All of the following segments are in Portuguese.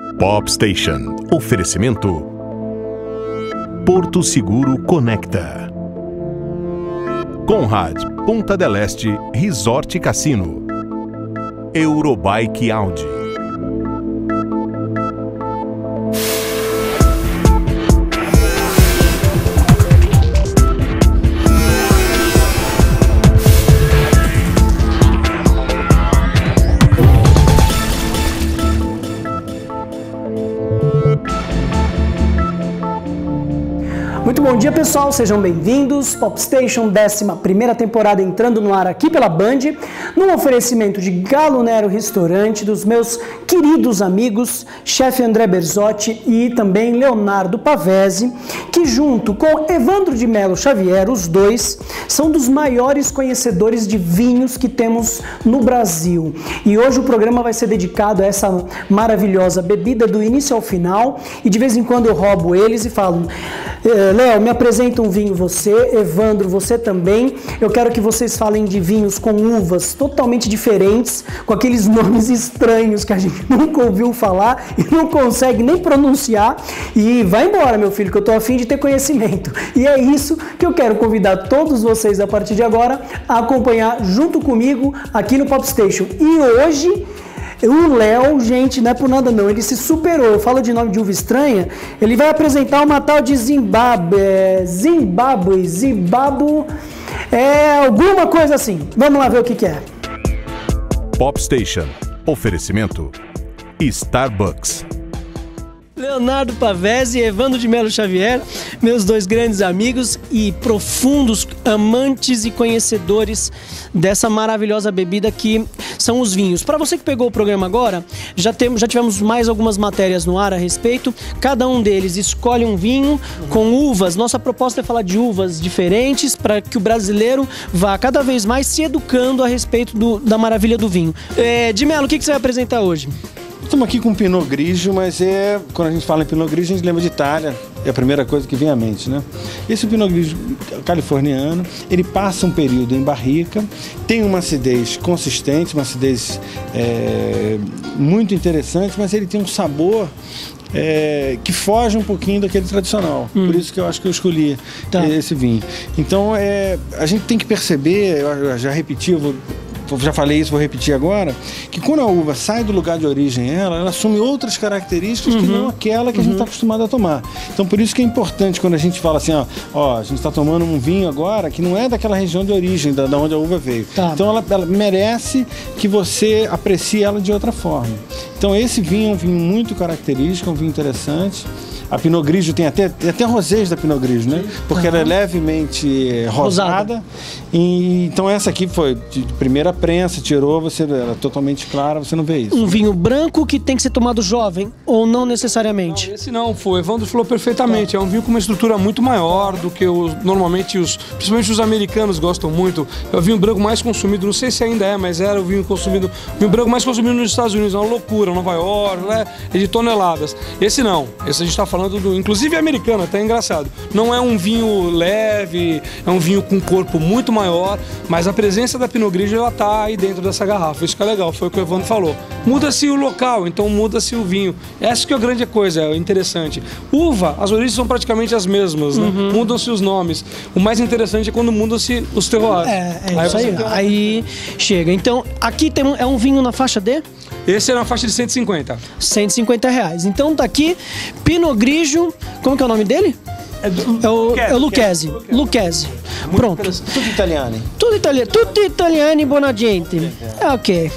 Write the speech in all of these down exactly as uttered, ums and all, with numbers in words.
Pop Station. Oferecimento Porto Seguro Conecta. Conrad, Punta del Este, Resort e Cassino. Eurobike Audi. Muito bom dia, pessoal, sejam bem-vindos. Pop Station, décima primeira temporada entrando no ar aqui pela Band, num oferecimento de Galo Nero Restaurante, dos meus queridos amigos, chefe André Berzotti e também Leonardo Pavese, que junto com Evandro de Melo Xavier, os dois, são dos maiores conhecedores de vinhos que temos no Brasil. E hoje o programa vai ser dedicado a essa maravilhosa bebida do início ao final, e de vez em quando eu roubo eles e falo: Léo, me apresenta um vinho você, Evandro, você também. Eu quero que vocês falem de vinhos com uvas totalmente diferentes, com aqueles nomes estranhos que a gente nunca ouviu falar e não consegue nem pronunciar. E vai embora, meu filho, que eu tô a fim de ter conhecimento. E é isso que eu quero convidar todos vocês a partir de agora a acompanhar junto comigo aqui no Pop Station. E hoje o Léo, gente, não é por nada não, ele se superou. Eu falo de nome de uva estranha, ele vai apresentar uma tal de Zimbábue, Zimbábue, Zimbábue, é alguma coisa assim. Vamos lá ver o que que é. Pop Station. Oferecimento Starbucks. Leonardo Pavese e Evandro de Melo Xavier, meus dois grandes amigos e profundos amantes e conhecedores dessa maravilhosa bebida que são os vinhos. Para você que pegou o programa agora, já, temos, já tivemos mais algumas matérias no ar a respeito. Cada um deles escolhe um vinho com uvas. Nossa proposta é falar de uvas diferentes para que o brasileiro vá cada vez mais se educando a respeito do, da maravilha do vinho. É, de Melo, o que, que você vai apresentar hoje? Estamos aqui com Pinot Grigio, mas é, quando a gente fala em Pinot Grigio, a gente lembra de Itália, é a primeira coisa que vem à mente, né? Esse Pinot Grigio californiano, ele passa um período em barrica, tem uma acidez consistente, uma acidez é, muito interessante, mas ele tem um sabor É, que foge um pouquinho daquele tradicional. Hum. Por isso que eu acho que eu escolhi tá. esse vinho. Então, é, a gente tem que perceber, eu já repeti, eu vou, já falei isso, vou repetir agora, que quando a uva sai do lugar de origem, ela, ela assume outras características uhum. que não aquela que uhum. a gente está acostumado a tomar. Então, por isso que é importante quando a gente fala assim, ó, ó a gente está tomando um vinho agora que não é daquela região de origem, da, da onde a uva veio. Tá. Então, ela, ela merece que você aprecie ela de outra forma. Então, esse vinho é um vinho muito característico, é um vinho interessante. A Pinot Grigio tem até, tem até rosés da Pinot Grigio, né? Porque uhum. ela é levemente rosada. rosada. E, então essa aqui foi de primeira prensa, tirou, você, ela é totalmente clara, você não vê isso. Um vinho branco que tem que ser tomado jovem, ou não necessariamente? Não, esse não, foi. O Evandro falou perfeitamente. É um vinho com uma estrutura muito maior do que os, normalmente os, principalmente os americanos gostam muito. É o vinho branco mais consumido, não sei se ainda é, mas era o vinho consumido, o vinho branco mais consumido nos Estados Unidos, é uma loucura, Nova York, né? É de toneladas. Esse não, esse a gente está falando do, inclusive americano, até engraçado. Não é um vinho leve, é um vinho com corpo muito maior, mas a presença da Pinot Grigio ela tá aí dentro dessa garrafa. Isso que é legal, foi o que o Evandro falou. Muda-se o local, então muda-se o vinho. Essa que é a grande coisa, é interessante. Uva, as origens são praticamente as mesmas, né? Uhum. Mudam-se os nomes. O mais interessante é quando mudam-se os terroirs. É, é aí isso aí. Aí chega. Então, aqui tem um, é um vinho na faixa de? Esse é na faixa de cento e cinquenta. cento e cinquenta reais. Então tá aqui, Pinot Grigio, como que é o nome dele? É, do, é o, é o Lucchese. Lucchese. Pronto. Tudo italiano. Tudo italiano. Tudo italiano e buona gente. É ok.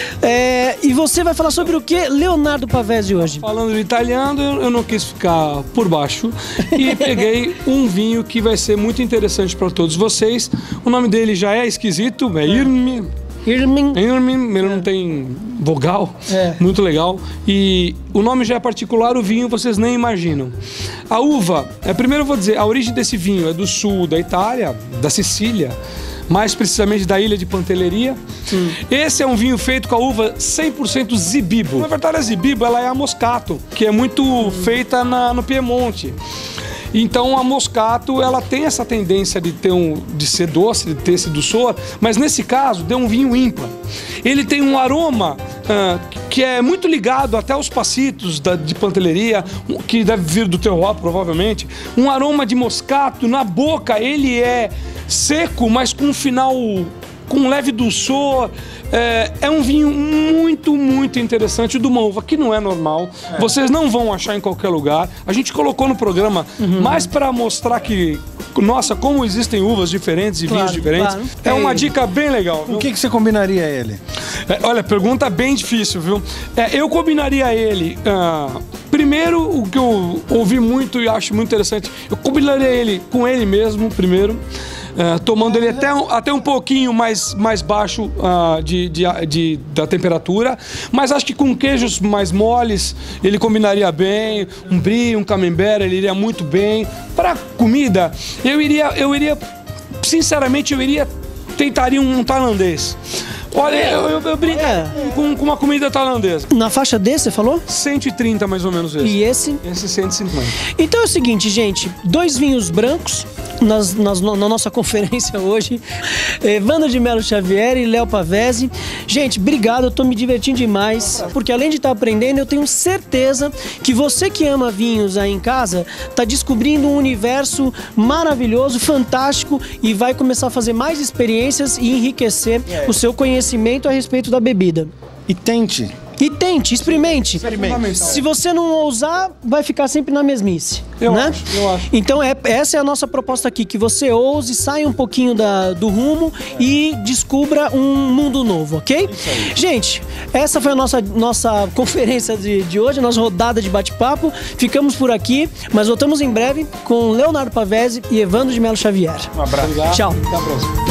É, e você vai falar sobre o que, Leonardo Pavese, hoje? Falando de italiano, eu não quis ficar por baixo e peguei um vinho que vai ser muito interessante para todos vocês. O nome dele já é esquisito, é Irmi. Irmin. Irmin, ele não tem vogal, é. Muito legal. E o nome já é particular, o vinho vocês nem imaginam. A uva, é, primeiro eu vou dizer, a origem desse vinho é do sul da Itália, da Sicília, mais precisamente da ilha de Pantelleria. Hum. Esse é um vinho feito com a uva cem por cento Zibibo. Na verdade a Zibibo ela é a Moscato, que é muito hum. feita na, no Piemonte. Então a Moscato ela tem essa tendência de ter um, de ser doce, de ter esse doçor, mas nesse caso deu um vinho ímpar. Ele tem um aroma uh, que é muito ligado até aos passitos da, de panteleria, que deve vir do terroir, provavelmente. Um aroma de moscato, na boca ele é seco, mas com um final, com um leve dulçor. É, é um vinho muito, muito interessante de uma uva que não é normal. É. Vocês não vão achar em qualquer lugar. A gente colocou no programa uhum. mais para mostrar que, nossa, como existem uvas diferentes e claro, vinhos diferentes. Claro. É uma dica bem legal. Viu? O que, que você combinaria ele? É, olha, pergunta bem difícil, viu? É, eu combinaria ele... Uh, primeiro, o que eu ouvi muito e acho muito interessante, eu combinaria ele com ele mesmo, primeiro. Uh, tomando ele até um, até um pouquinho mais, mais baixo uh, de, de, de, da temperatura, mas acho que com queijos mais moles ele combinaria bem, um brie, um camembert, ele iria muito bem. Para comida, eu iria, eu iria, sinceramente, eu iria, tentaria um tailandês. Olha, eu, eu, eu brinco é. com, com uma comida tailandesa. Na faixa desse, você falou? cento e trinta, mais ou menos esse. E esse? Esse cento e cinquenta. Então é o seguinte, gente, dois vinhos brancos nas, nas, na nossa conferência hoje. Evandro de Melo Xavier e Léo Pavese. Gente, obrigado, eu tô me divertindo demais, porque além de estar aprendendo, eu tenho certeza que você que ama vinhos aí em casa, tá descobrindo um universo maravilhoso, fantástico, e vai começar a fazer mais experiências e enriquecer é. o seu conhecimento a respeito da bebida. E tente. E tente, experimente. Experimente. Se você não ousar, vai ficar sempre na mesmice. Eu né? acho, eu acho. Então é, essa é a nossa proposta aqui, que você ouse, saia um pouquinho da, do rumo é. e descubra um mundo novo, ok? Gente, essa foi a nossa, nossa conferência de, de hoje, a nossa rodada de bate-papo. Ficamos por aqui, mas voltamos em breve com Leonardo Pavese e Evandro de Melo Xavier. Um abraço. Obrigado. Tchau. Até a próxima.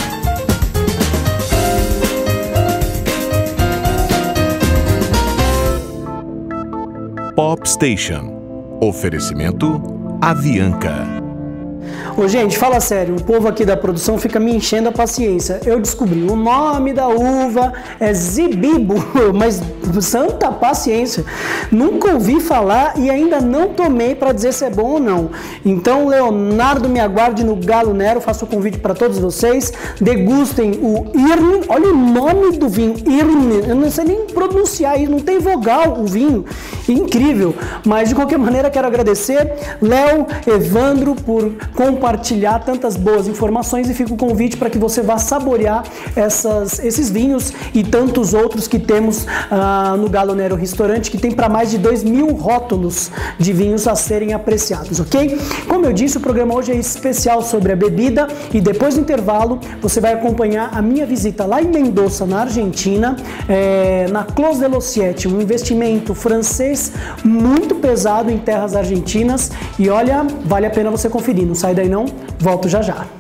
Pop Station. Oferecimento Avianca. Ô, gente, fala sério, o povo aqui da produção fica me enchendo a paciência. Eu descobri, o nome da uva é Zibibo, mas santa paciência. Nunca ouvi falar e ainda não tomei para dizer se é bom ou não. Então, Leonardo, me aguarde no Galo Nero, faço o convite para todos vocês. Degustem o Irne, olha o nome do vinho, Irne, eu não sei nem pronunciar isso, não tem vogal o vinho. Incrível, mas de qualquer maneira quero agradecer Léo, Evandro por compartilhar tantas boas informações e fica o convite para que você vá saborear essas, esses vinhos e tantos outros que temos uh, no Galo Nero Restaurante, que tem para mais de dois mil rótulos de vinhos a serem apreciados, ok? Como eu disse, o programa hoje é especial sobre a bebida e depois do intervalo você vai acompanhar a minha visita lá em Mendoza, na Argentina, é, na Clos de los Siete, um investimento francês muito pesado em terras argentinas e olha, vale a pena você conferir, não sai daí não, volto já já.